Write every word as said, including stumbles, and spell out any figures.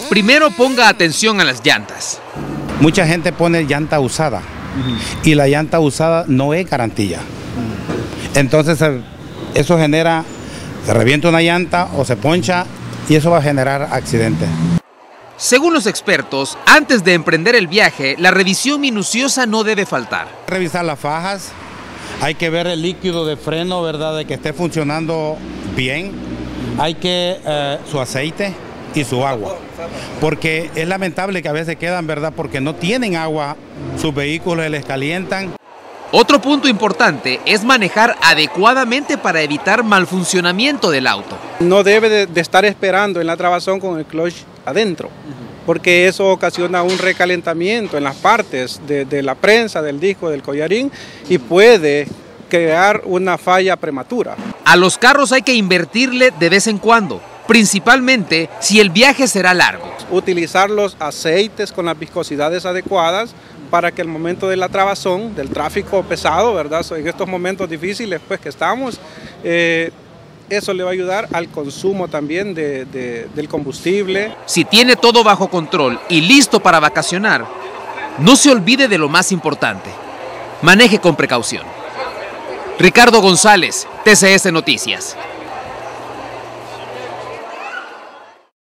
Primero ponga atención a las llantas. Mucha gente pone llanta usada uh-huh. y la llanta usada no es garantía. Uh-huh. Entonces eso genera, se revienta una llanta o se poncha y eso va a generar accidentes. Según los expertos, antes de emprender el viaje, la revisión minuciosa no debe faltar. Revisar las fajas, hay que ver el líquido de freno, ¿verdad?, de que esté funcionando bien. Hay que eh, su aceite y su agua, porque es lamentable que a veces quedan, ¿verdad?, porque no tienen agua, sus vehículos les calientan. Otro punto importante es manejar adecuadamente para evitar mal funcionamiento del auto. No debe de, de estar esperando en la trabazón con el clutch adentro, porque eso ocasiona un recalentamiento en las partes de, de la prensa, del disco, del collarín y puede crear una falla prematura. A los carros hay que invertirle de vez en cuando, principalmente si el viaje será largo. Utilizar los aceites con las viscosidades adecuadas para que el momento de la trabazón, del tráfico pesado, ¿verdad?, en estos momentos difíciles pues que estamos, eh, eso le va a ayudar al consumo también de, de, del combustible. Si tiene todo bajo control y listo para vacacionar, no se olvide de lo más importante. Maneje con precaución. Ricardo González, T C S Noticias.